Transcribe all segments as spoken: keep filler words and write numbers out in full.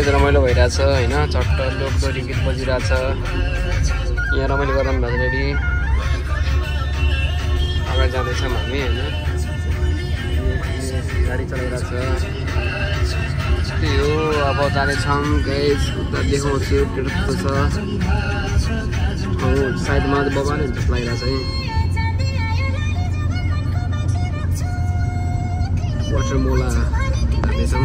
Guys रमाइलो भइरहेछ होइन चट्ट लोकदोरी गीत बजिरहेछ यहाँ रमाइलो गराउनु भएको रेडी अगाडि जाँदैछौँ हामी होइन गाडी चलाइरहेछ त्यही हो अब जानेछौँ गाइज उता देखाउँछु त्यो कस्तो छ हो साइडमा बबाले लागिरहेछ है वाटरमोला जाँदैछौँ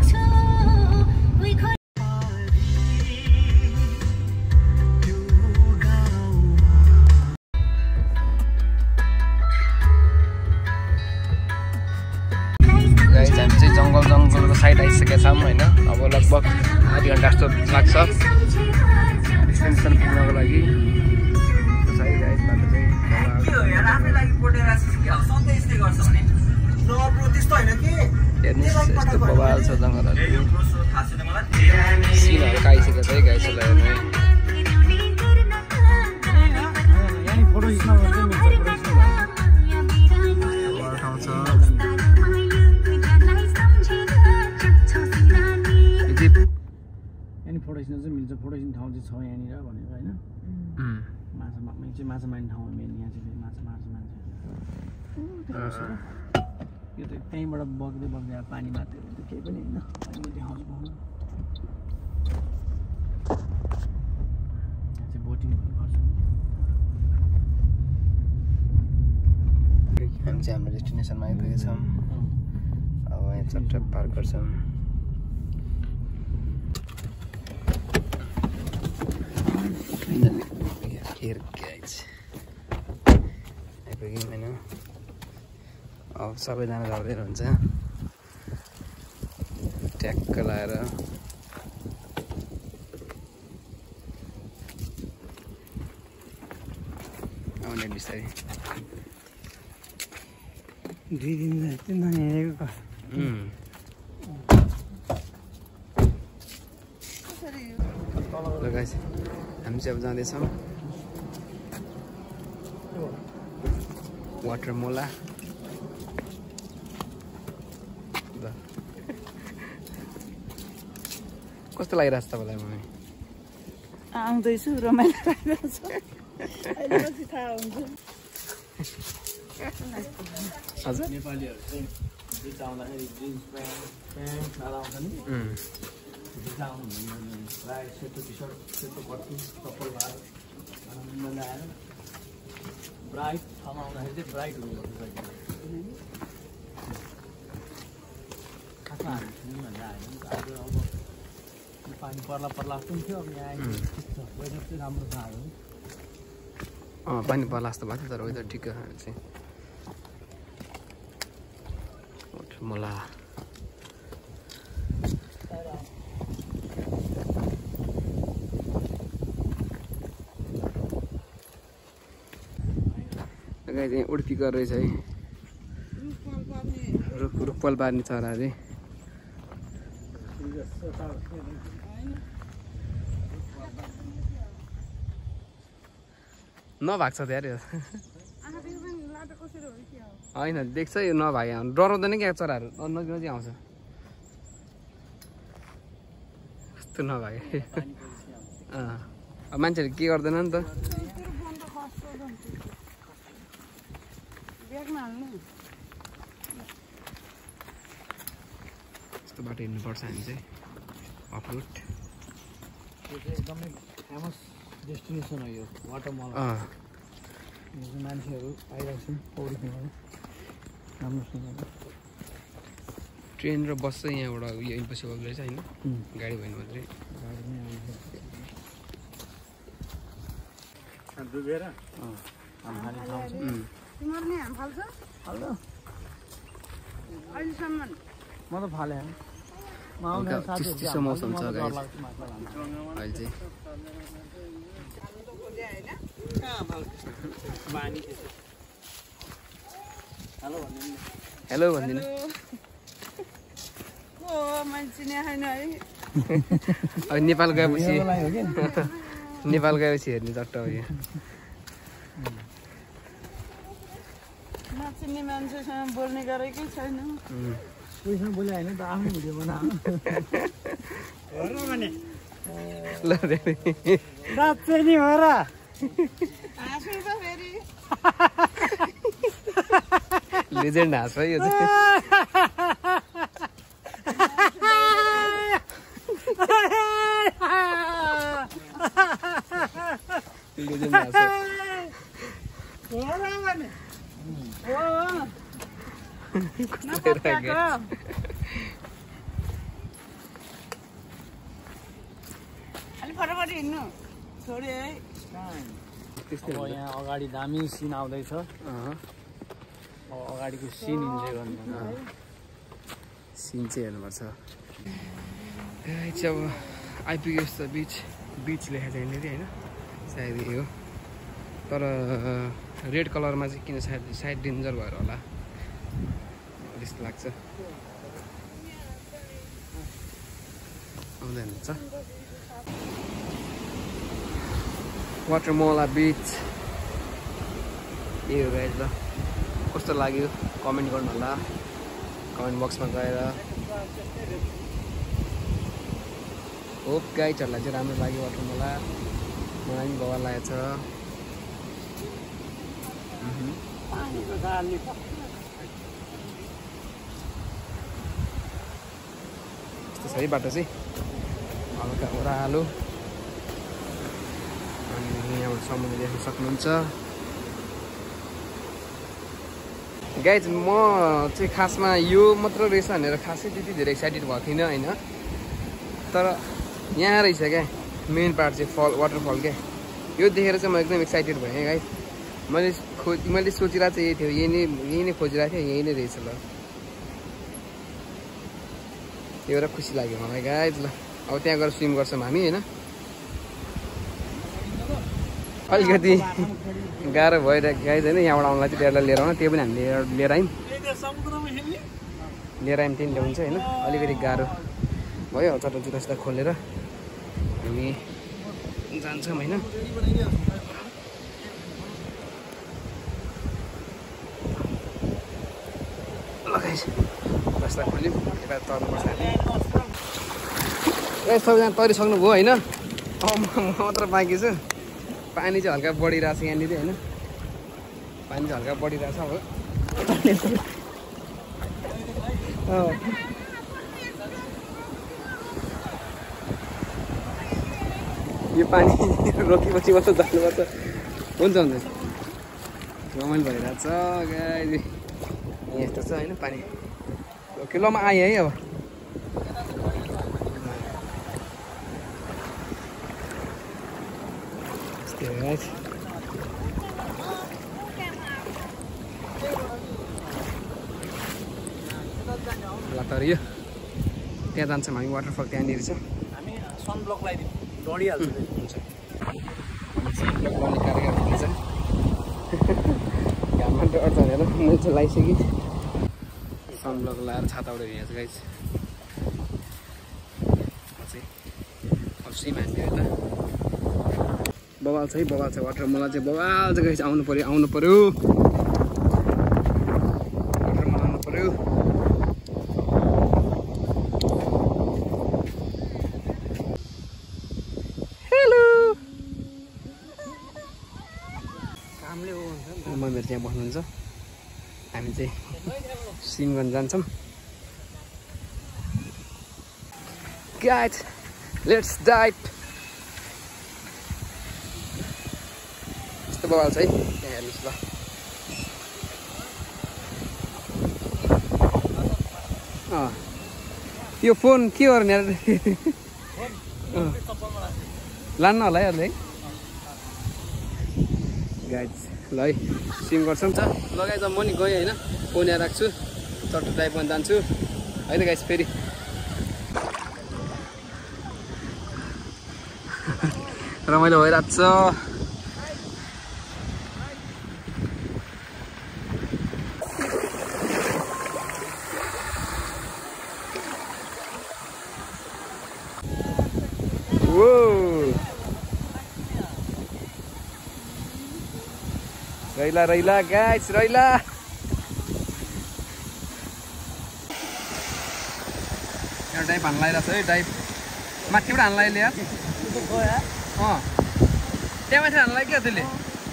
जङ्गल जङ्गलको साइड आइसकेका छौँ होइन अब लगभग आधी घन्टा जस्तो लाग्छ डेस्टिनेसन पुग्नको लागि साइड आइस बाटो चाहिँ हेर्नुहोस् यस्तो बवाल छ जङ्गलहरू सिनहरू आइसकेको छ है गाइसहरूलाई हेर्नु ठाउँ छ फोटो खिच्न चाहिँ मिल्छ फोटो खिच्ने ठाउँ चाहिँ छ यहाँनिर भनेर होइन माछा मार्ने चाहिँ माछा मार्ने ठाउँ मेन यहाँ चाहिँ माछा मार्छ मान्छे यो त त्यहीँबाट बग्दै बग्दै अब पानी मात्रै हो केही पनि होइन पानी देखाउँछु पाउनु यहाँ चाहिँ बोटिङ गर्छ हामी चाहिँ हाम्रो डेस्टिनेसनमा आइपुगेका छौँ अब यहाँ चट्ट पार्क गर्छौँ Here guys आइपुग्यौँ होइन अब सबैजना झर्दै हुन्छ ट्याक्क लगाएर आउने बिस्तारै दुई दिन जस्तो नहेरेको ल गाइस हामी चाहिँ अब जाँदैछौँ वाटरमोला कस्तो लागिरहेछ तपाईँलाई मम्मी आउँदैछु रमाइलो लागिरहेछ अहिले पछि थाहा हुन्छ हजुर नेपालीहरू चाहिँ बिच आउँदाखेरि जिन्स प्यान्ट प्यान्ट लाउँछ नि भिजा आउनु प्रायः सेतो टी सर्ट सेतो कट्टी कपाल लगाएर आनन्द आएर ब्राइट ठाउँमा आउँदाखेरि चाहिँ ब्राइट हुनुपर्छ खासमा हामी छौँ भनेर हामी आज अब पानी पर्ला पर्ला जस्तो पनि थियो अब यहाँ आइपुग्यो ठिक छ वेदर चाहिँ राम्रो छ आज अँ पानी पर्ला जस्तो भएको थियो तर वेदर ठिक छ चाहिँ वाटरमोला चाहिँ उडपी गरेछ है रुख रुखपाल पार्ने चरा अरे नभाग्छ त्यहाँ होइन देख्छ यो नभागे डराउँदैन क्या चराहरू नजिक नजिक आउँछ कस्तो नभागे अब मान्छेहरू के गर्दैन नि त यस्तो बाटो हिँड्नुपर्छ हामी चाहिँ अफरोड यो चाहिँ एकदमै फेमस डेस्टिनेसन हो यो वाटरमोला मान्छेहरू आइरहेको छन् पौडी खेल्नु राम्रोसँग ट्रेन र बस चाहिँ यहाँबाट उयो इम्पोसिबल रहेछ होइन गाडी भयो मात्रै गाडी नै आउँछ डुबेर तिमीहरूले हाम फाल्छ हेलो अहिलेसम्म म त फाले चिसो मौसम छ गाइस अहिले चाहिँ हेलो भन्दिनु अब नेपाल गएपछि नेपाल गएपछि हेर्ने चट्ट हो यो नचिन्ने मान्छेसँग बोल्ने गरेकै छैन कोहीसँग बोले होइन त आफ्नो भिडियो बना हो र भने ल रे साँच्चै नि हो र हाँस्नु त फेरि लेजेन्ड हाँस है यो चाहिँ लेजेन्ड हाँस हो र भने हो नपत्याएको अलि फटाफट हिँड्नु छोडी है त्यस्तै अब हुन्छ यहाँ अगाडि दामी सिन आउँदैछ अब अगाडिको सिन इन्जोय गर्नु सिन चाहिँ हेर्नुपर्छ चाहिँ अब आइपुग्यो जस्तो बिच बिच लेखेको छ यहाँनिर होइन सायद यो हो तर रेड कलरमा चाहिँ किन सायद सायद डेन्जर भएर होला त्यस्तो लाग्छ आउँदैन हुन्छ वाटरमोला बिच यही हो गाइज ल कस्तो लाग्यो कमेन्ट गर्नु होला कमेन्ट बक्समा गएर होप गाइजहरूलाई चाहिँ राम्रो लाग्यो वाटरमोला मलाई पनि बवाल लागेको छ यस्तो छ है बाटो चाहिँ हल्का ओह्रालो अनि यहाँबाट समुद्र देख्न सक्नुहुन्छ गाइज म चाहिँ खासमा यो मात्र रहेछ भनेर खासै त्यति धेरै एक्साइटेड भएको थिइनँ होइन तर यहाँ रहेछ क्या मेन पार्ट चाहिँ फल वाटरफल क्या यो देखेर चाहिँ म एकदम एक्साइटेड भएँ गाइज मैले खोज मैले सोचिरहेको चाहिँ यही थियो यही नै यही नै खोजिरहेको थिएँ यही नै रहेछ ल त्यो एउटा खुसी लाग्यो मलाई गाइज ल अब त्यहाँ गएर स्विम गर्छौँ हामी होइन अलिकति गाह्रो भइरहेको गाइज होइन यहाँबाट आउनुलाई चाहिँ डेढलाई लिएर आउन त्यो पनि हामीले लिएर आयौँ लिएर आयौँ त्यही ल्याउँछ होइन अलिकति गाह्रो भयो चट्टा जुत्ता सिधा खोलेर हामी जान्छौँ होइन लगाइस रस्ता खोल्यौँ यता तर्नुपर्छ हामी ए सबैजना तरिसक्नुभयो होइन अब म मात्र बाँकी छु पानी चाहिँ हल्का बढिरहेछ यहाँनिर होइन पानी चाहिँ हल्का बढिरहेछ अब यो पानी रोकेपछि मात्र जानुपर्छ हुन्छ हुन्छ रमाइलो भइरहेछ गाई यस्तो छ होइन पानी किलोमा आयो है अब ल तर यो त्यहाँ जान्छौँ हामी वाटरफल त्यहाँनिर छ हामी सनब्लक लगाइदिउँ डढिहाल्छ हुन्छ सनब्लक गर्ने कार्यक्रम हुन्छ घाममा डढ्छ भनेर मैले चाहिँ लगाइसकेँ सनब्लक लगाएर छाता उडेर हिँडेको छ गाइस चाहिँ अब सिम हान्थ्यो यता बवाल छ है बवाल छ वाटरमोला चाहिँ बवाल चाहिँ गाइस आउनु पऱ्यो आउनु पऱ्यो वाटरमोला आउनु पऱ्यो मम्मीहरू त्यहाँ बस्नुहुन्छ हामी चाहिँ स्विम गर्न जान्छौँ गाइज लेट्स डाइभ यस्तो बवाल छ है त्यहाँ हेर्नुहोस् ल अँ यो फोन के गर्ने लान्न होला है अहिले है गाइज ल है स्विम गर्छौँ त लगाइज म नि गएँ होइन फोन यहाँ राख्छु चट्टो ड्राइभमा जान्छु होइन गाइस फेरि रमाइलो भइरहेको छ रैला रैला गाइस रैला एउटा टाइप हान लगाइरहेको छ है टाइप माथिबाट हान लगाइले यार अँ त्यहाँ माथि हान लाग्यो क्या त्यसले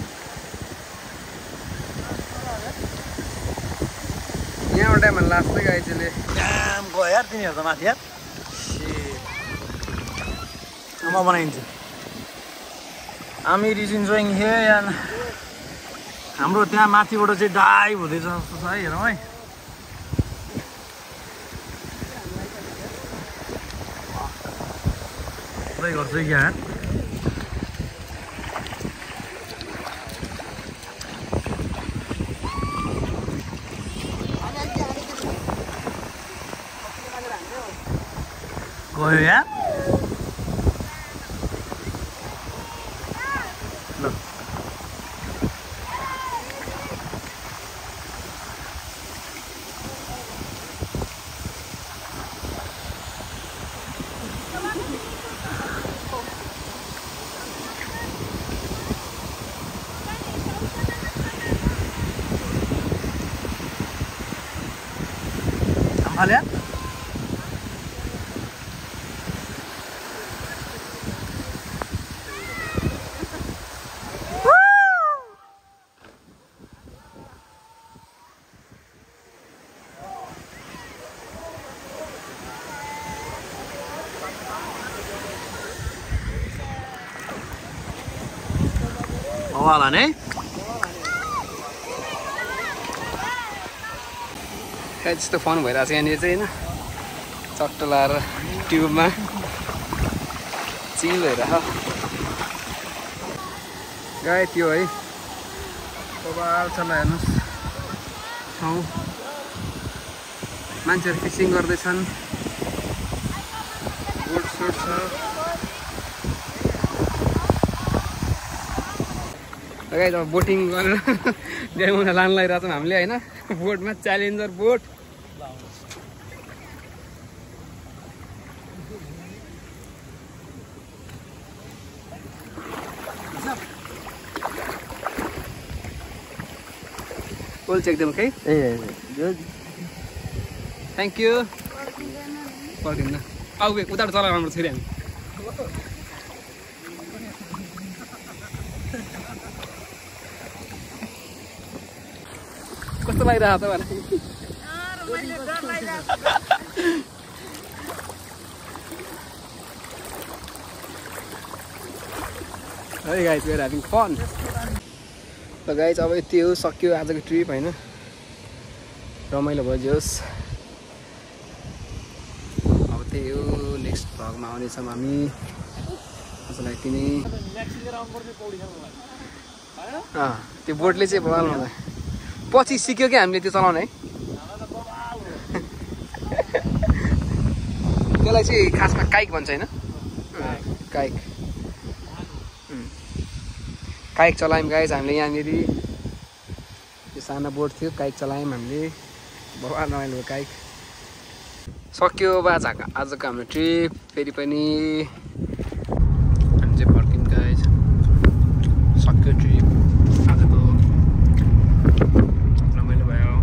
यहाँ एउटा टाइम हान लाग्छ है गाई त्यसले काम गयो यार तिनीहरू त माथि यार म बनाइदिन्छु Aamir is enjoying here and हाम्रो त्यहाँ माथिबाट चाहिँ डाइभ हुँदैछ जस्तो छ है हेरौँ है पुरै गर्छु है यहाँ गयो यहाँ ल हाल्या हवाला नै खै त्यस्तो फन भइरहेको छ यहाँनिर चाहिँ होइन चट्ट लाएर ट्युबमा चिल भइरहेको गाई त्यो है बबाल छ ल हेर्नुहोस् ठाउँ मान्छेहरू फिसिङ गर्दैछन् बोट सोट छ गाई अब बोटिङ गरेर ड्याममा लान लगाइरहेको छौँ हामीले होइन बोटमा च्यालेन्जर बोट बोल्छ एकदम खै ए थ्याङ्क यू पर्दिन्न आऊ उताबाट चलाएर राम्रो छोरी हामी कस्तो लागिरहेको छ भने है गाइस we're having fun ल गाइस अब यति हो सक्यो आजको ट्रिप होइन रमाइलो भइयोस् अब त्यही हो नेक्स्ट भ्लगमा आउनेछौँ हामी त्यसलाई किने अँ त्यो बोटले चाहिँ बगाल्नु होला पछि सिक्यो क्या हामीले त्यो चलाउने है त्यसलाई चाहिँ खासमा काइक भन्छ होइन काइक काइक चलायौँ गाइस हामीले यहाँनिर त्यो सानो बोट थियो काइक चलायौँ हामीले बबाल रमाइलो काइक सक्यो अब आज आजको हाम्रो ट्रिप फेरि पनि हामी चाहिँ फर्कियौँ गाइस सक्यो ट्रिप आजको रमाइलो भयो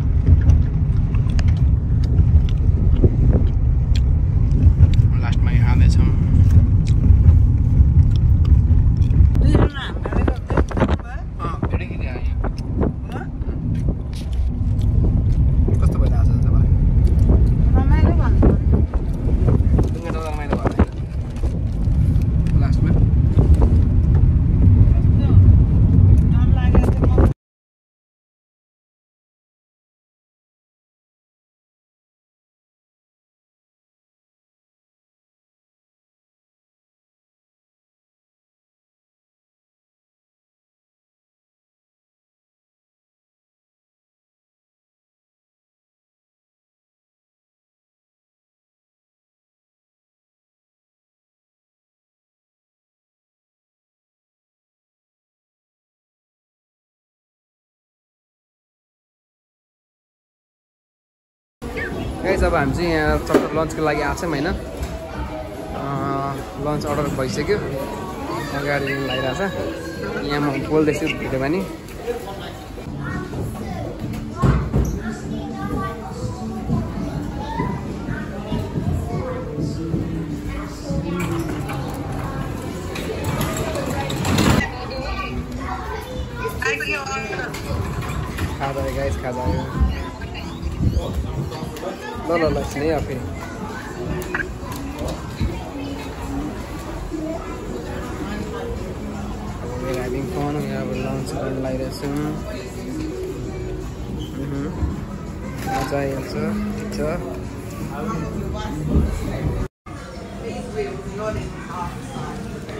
लास्टमा खाँदैछौँ गाइस अब हामी चाहिँ यहाँ चक्कर लन्चको लागि आएको छौँ होइन लन्च अर्डर भइसक्यो गाडी लिनु लागिरहेको छ यहाँ म बोल्दैछु भिडियोमा नि तल लाग्ने आफै We're having fun, we have a lunch and like this. मजा आइहाल्छ ठिक छ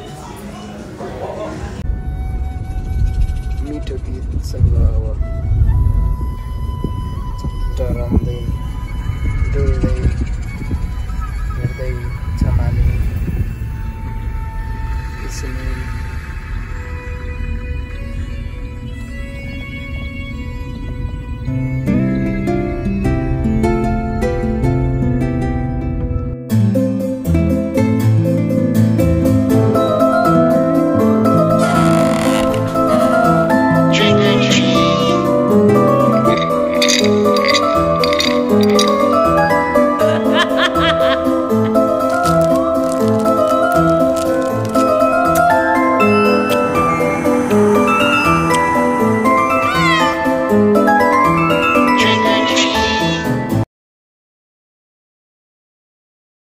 मिठो गीत सँग अब